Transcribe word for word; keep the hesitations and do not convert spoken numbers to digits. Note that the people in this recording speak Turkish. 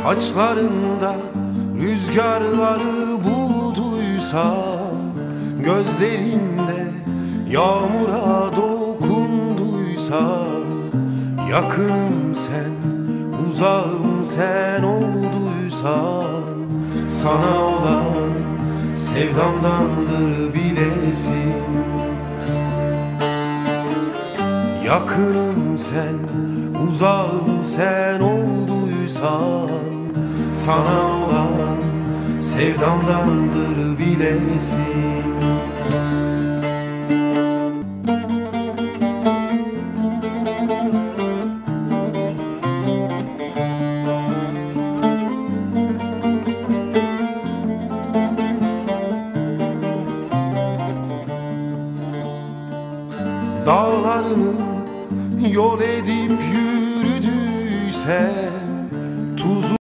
Saçlarında rüzgarları bulduysam, gözlerinde yağmura dokunduysam, yakınım sen, uzağım sen olduysan, sana olan sevdamdandır bilesin. Yakınım sen, uzağım sen olduysan, sana olan sevdamdandır bilesin. Dağlarını yol edip yürüdüysem, tuzu